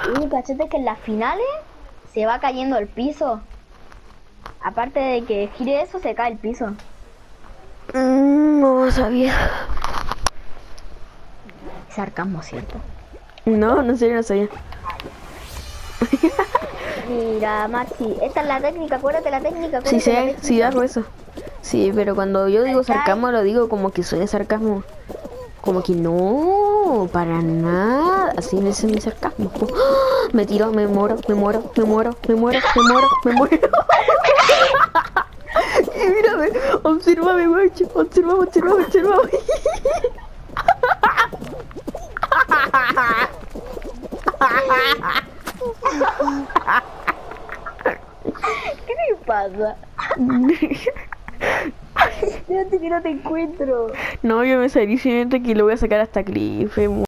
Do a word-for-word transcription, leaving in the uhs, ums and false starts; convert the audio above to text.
Y cachete que en las finales se va cayendo el piso. Aparte de que gire eso, se cae el piso. Mm, no sabía. Sarcasmo, ¿cierto? No, no sé, no sabía. Mira, Maxi, esta es la técnica, acuérdate la técnica. Sí Acuérdate sé, la sí técnica. hago eso. Sí, pero cuando yo digo ¿Cachai? sarcasmo lo digo como que soy de sarcasmo. Como que no, para nada. Así me es mi sarcasmo. Como, ¡ah! Me tiro, me muero, me muero, me muero, me muero, me muero, me muero. Y mírame, obsérvame, macho. Obsérvame, obsérvame, obsérvame. ¿Qué te pasa? Fíjate que no te encuentro. No, yo me salí sin que lo voy a sacar hasta clip.